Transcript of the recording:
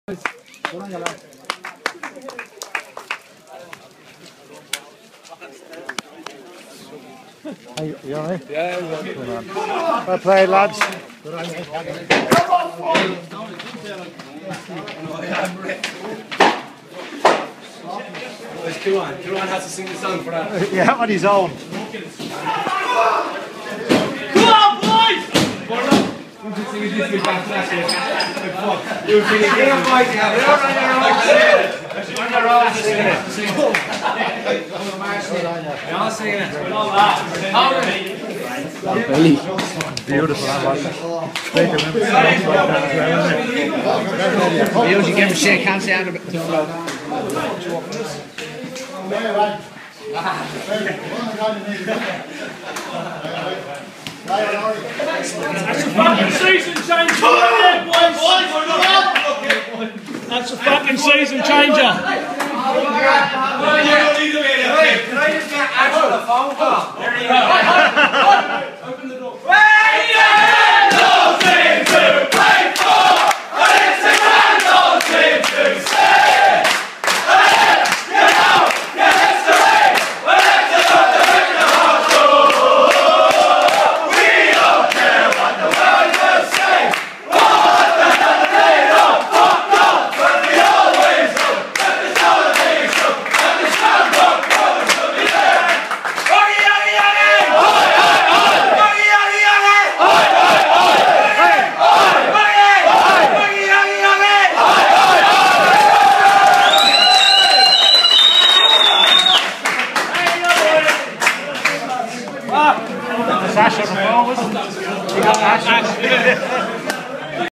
Hey, you alright? Yeah, Well played, lads. Kiran has to sing the song for that. Yeah, on his own. Come on, boys! You should sing it this week after that shit. You were singing it. You're all singing it. We're all laughing. Beautiful, that was. We usually give him a shake hands down a bit. That's a fucking season changer. That's a fucking season changer. Can I just get Ash on the phone call?